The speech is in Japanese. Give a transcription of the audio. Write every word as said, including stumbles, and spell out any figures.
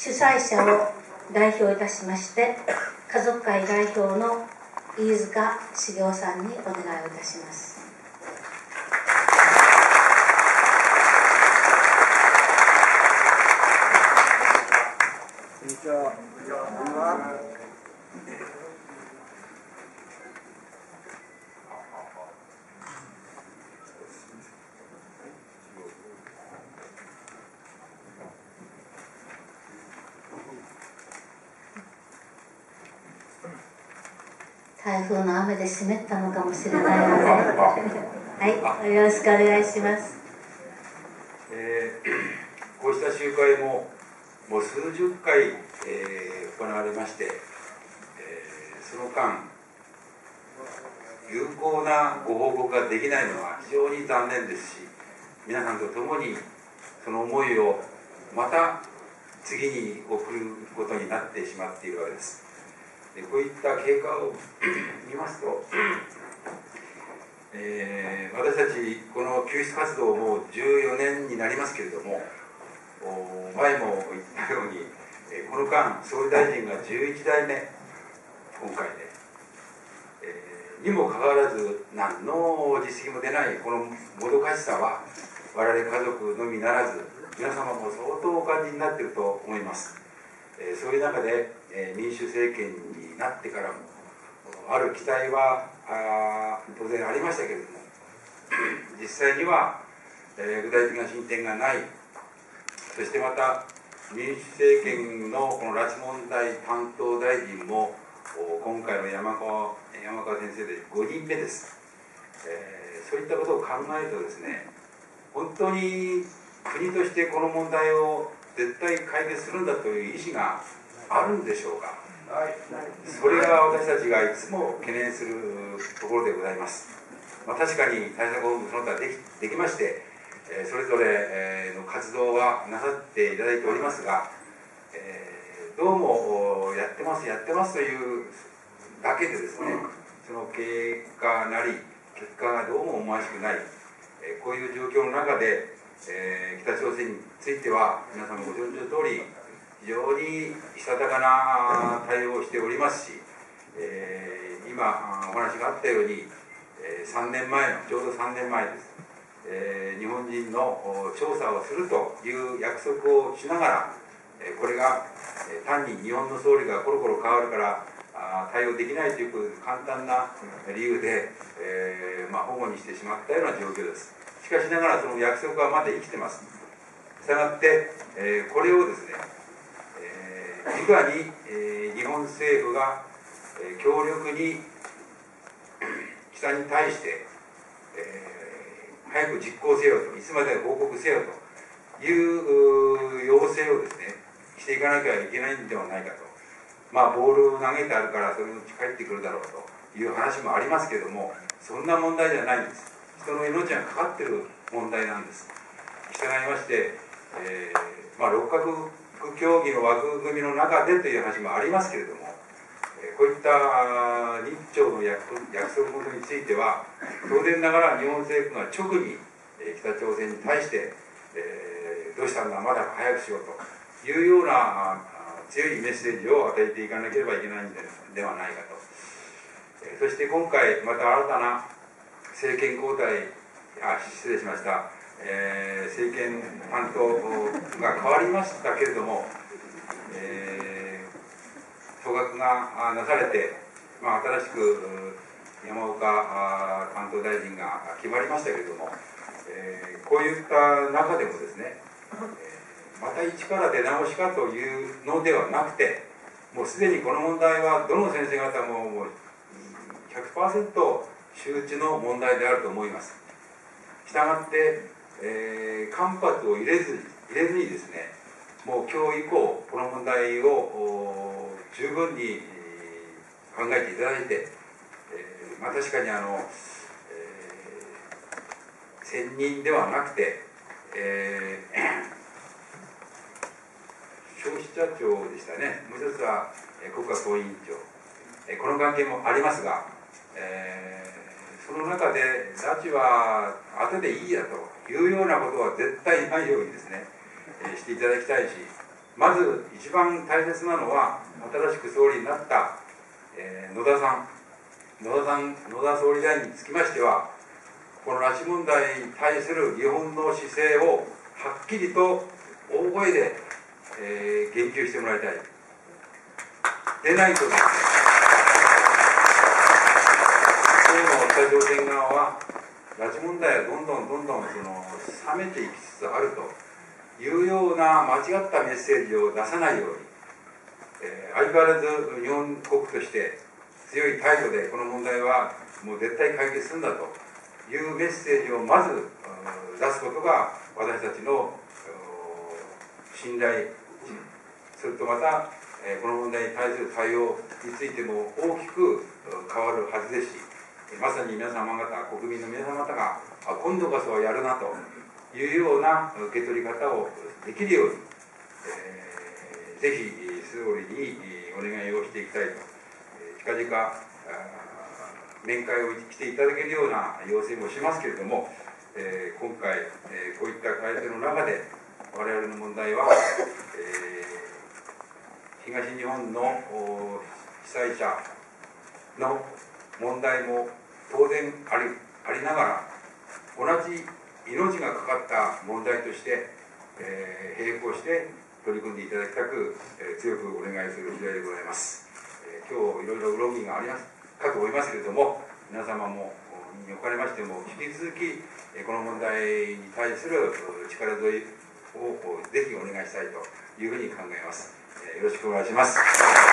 主催者を代表いたしまして、家族会代表の飯塚茂雄さんにお願いをいたします。 こんにちは。 台風の雨で湿ったのかもしれないのではい、よろしくお願いします。 えー、こうした集会ももう数十回、えー、行われまして、えー、その間有効なご報告ができないのは非常に残念ですし、皆さんと共にその思いをまた次に送ることになってしまっているわけです。でこういった経過を見ますと、えー、私たちこの救出活動もじゅうよねんになりますけれども、前も言ったようにこの間総理大臣がじゅういちだいめ今回で、えー、にもかかわらず何の実績も出ないこのもどかしさは我々家族のみならず皆様も相当お感じになっていると思います。えー、そういう中で、えー、民主政権になってからもある期待はあ当然ありましたけれども実際には、えー、具体的な進展がない。そしてまた民主政権のこの拉致問題担当大臣も今回の山川、山川先生でごにんめです。えー、そういったことを考えるとですね、本当に国としてこの問題を絶対解決するんだという意思があるんでしょうか。それが私たちがいつも懸念するところでございます。まあ、確かに対策本部その他で き, できまして、えー、それぞれの活動はなさっていただいておりますが、えー、どうもやってますやってますというだけでですね、その経過なり結果がどうも思わしくない、えー、こういう状況の中で、えー、北朝鮮については皆さんご存知の通り非常にしたたかな対応をしておりますし、えー、今お話があったように、えー、さんねんまえのちょうどさんねんまえです、えー、日本人の調査をするという約束をしながら、えー、これが、えー、単に日本の総理がコロコロ変わるからあ対応できないという簡単な理由で、えーまあ、保護にしてしまったような状況です。しかしながらその約束はまだ生きてます。したがって、えー、これをですね直に、えー、日本政府が、えー、強力に北に対して、えー、早く実行せよと、いつまで報告せよという要請をですねしていかなきゃいけないんではないかと。まあボールを投げてあるからそれのうち帰ってくるだろうという話もありますけれども、そんな問題じゃないんです。人の命がかかっている問題なんです。従いまして、えーまあ、六角協議の枠組みの中でという話もありますけれども、えー、こういった日朝の 約, 約束事については当然ながら日本政府が直に、えー、北朝鮮に対して、えー、どうしたんだまだ早くしようというような強いメッセージを与えていかなければいけないん で, ではないかと、えー、そして今回また新たな政権交代あ失礼しましたえー、政権担当が変わりましたけれども、えー、総額がなされて、まあ、新しく山岡担当大臣が決まりましたけれども、えー、こういった中でもですね、えー、また一から出直しかというのではなくて、もうすでにこの問題はどの先生方ももう ひゃくパーセント 周知の問題であると思います。したがってえー、間髪を入れず入れずにですね、もう今日以降この問題を十分に考えていただいて、えーまあ、確かにあの、えー、専任ではなくて、えー、消費者庁でしたね、もう一つは国家公委員長、えー、この関係もありますが、えーその中で拉致は後でいいやというようなことは絶対ないようにですね、えー、していただきたいし、 まず一番大切なのは、新しく総理になった、えー、野田さん、野田さん、野田総理大臣につきましては、この拉致問題に対する日本の姿勢をはっきりと大声で、えー、言及してもらいたい。でないとですね、今の北朝鮮側は、拉致問題はどんどんどんどんその冷めていきつつあるというような間違ったメッセージを出さないように、えー、相変わらず日本国として強い態度でこの問題はもう絶対解決するんだというメッセージをまず出すことが私たちの信頼、それとまた、えー、この問題に対する対応についても大きく変わるはずですし、まさに皆様方、国民の皆様方が今度こそやるなというような受け取り方をできるように、えー、ぜひ総理にお願いをしていきたいと、近々面会をしていただけるような要請もしますけれども、えー、今回、えー、こういった改正の中で我々の問題は、えー、東日本の被災者の問題も当然あり、ありながら、同じ命がかかった問題として、えー、並行して取り組んでいただきたく、えー、強くお願いする次第でございます。えー、今日いろいろ論議がありますかと思いますけれども、皆様もにおかれましても引き続き、えー、この問題に対する力添えをぜひお願いしたいというふうに考えます。えー、よろしくお願いします。